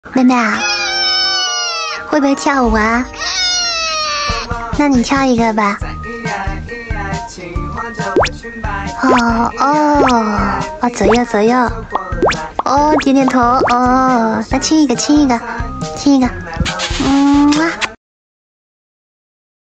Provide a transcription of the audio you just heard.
妹妹啊，会不会跳舞啊？那你跳一个吧。哦，左右左右。哦，点点头。哦，那亲一个，亲一个，亲一个。哇。